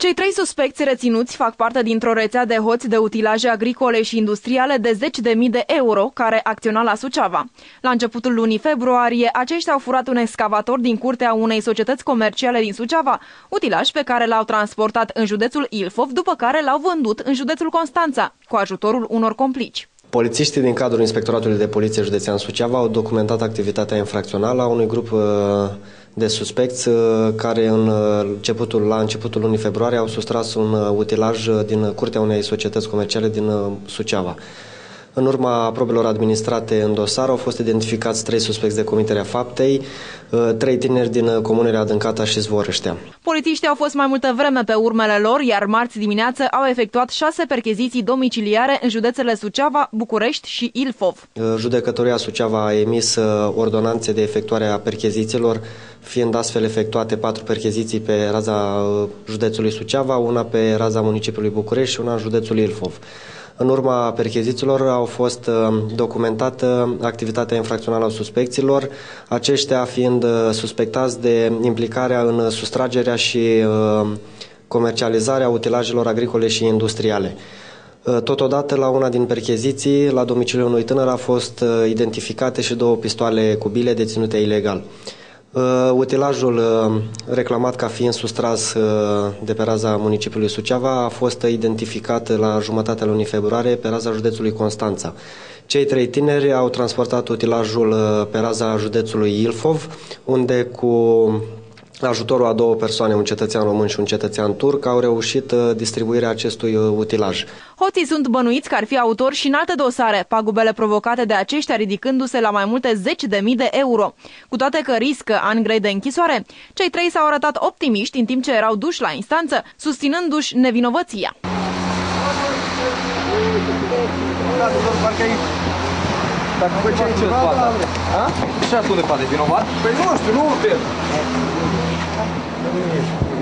Cei 3 suspecți reținuți fac parte dintr-o rețea de hoți de utilaje agricole și industriale de 10.000 de euro, care acționa la Suceava. La începutul lunii februarie, aceștia au furat un excavator din curtea unei societăți comerciale din Suceava, utilaj pe care l-au transportat în județul Ilfov, după care l-au vândut în județul Constanța, cu ajutorul unor complici. Polițiștii din cadrul Inspectoratului de Poliție Județean Suceava au documentat activitatea infracțională a unui grup de suspecți care la începutul lunii februarie au sustras un utilaj din curtea unei societăți comerciale din Suceava. În urma probelor administrate în dosar au fost identificați 3 suspecți de comiterea faptei, 3 tineri din comunele Adâncata și Zvorâștea. Polițiștii au fost mai multă vreme pe urmele lor, iar marți dimineață au efectuat 6 percheziții domiciliare în județele Suceava, București și Ilfov. Judecătoria Suceava a emis ordonanțe de efectuare a perchezițiilor, fiind astfel efectuate 4 percheziții pe raza județului Suceava, una pe raza municipiului București și una în județul Ilfov. În urma perchezițiilor au fost documentată activitatea infracțională a suspecților, aceștia fiind suspectați de implicarea în sustragerea și comercializarea utilajelor agricole și industriale. Totodată, la una din percheziții, la domiciliul unui tânăr, a fost identificate și 2 pistoale cu bile deținute ilegal. Utilajul reclamat ca fiind sustras de pe raza municipiului Suceava a fost identificat la jumătatea lunii februarie pe raza județului Constanța. Cei 3 tineri au transportat utilajul pe raza județului Ilfov, unde cu ajutorul a 2 persoane, un cetățean român și un cetățean turc, au reușit distribuirea acestui utilaj. Hoții sunt bănuiți că ar fi autori și în alte dosare, pagubele provocate de aceștia ridicându-se la mai multe 10.000 de euro. Cu toate că riscă ani grei de închisoare, cei 3 s-au arătat optimiști în timp ce erau duși la instanță, susținându-și nevinovăția. Dacă făceai ce spate? Ce ascunde spate? Vinovat? Păi nu știu, nu cred.